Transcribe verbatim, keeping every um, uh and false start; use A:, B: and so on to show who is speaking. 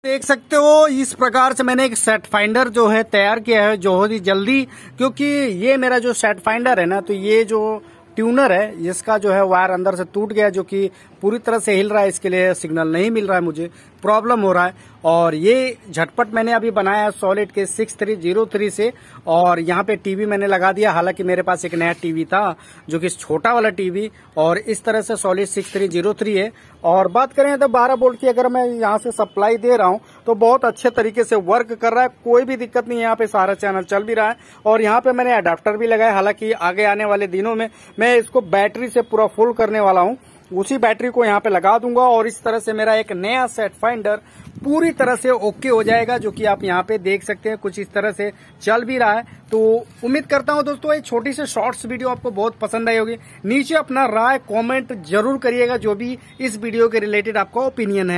A: देख सकते हो इस प्रकार से मैंने एक सेट फाइंडर जो है तैयार किया है जो बहुत ही जल्दी, क्योंकि ये मेरा जो सेट फाइंडर है ना, तो ये जो ट्यूनर है इसका जो है वायर अंदर से टूट गया, जो कि पूरी तरह से हिल रहा है, इसके लिए सिग्नल नहीं मिल रहा है, मुझे प्रॉब्लम हो रहा है। और ये झटपट मैंने अभी बनाया है सॉलिड के सिक्स थ्री जीरो थ्री से, और यहाँ पे टीवी मैंने लगा दिया। हालांकि मेरे पास एक नया टीवी था जो कि छोटा वाला टीवी, और इस तरह से solid six three zero three है। और बात करें तो बारह वोल्ट की अगर मैं यहाँ से सप्लाई दे रहा हूँ तो बहुत अच्छे तरीके से वर्क कर रहा है, कोई भी दिक्कत नहीं है। यहाँ पे सारा चैनल चल भी रहा है, और यहाँ पे मैंने अडाप्टर भी लगाया। हालांकि आगे आने वाले दिनों में मैं इसको बैटरी से पूरा फुल करने वाला हूँ, उसी बैटरी को यहाँ पे लगा दूंगा, और इस तरह से मेरा एक नया सेट फाइंडर पूरी तरह से ओके हो जाएगा, जो कि आप यहाँ पे देख सकते हैं कुछ इस तरह से चल भी रहा है। तो उम्मीद करता हूँ दोस्तों ये छोटी सी शॉर्ट्स वीडियो आपको बहुत पसंद आई होगी। नीचे अपना राय कमेंट जरूर करिएगा, जो भी इस वीडियो के रिलेटेड आपका ओपिनियन है।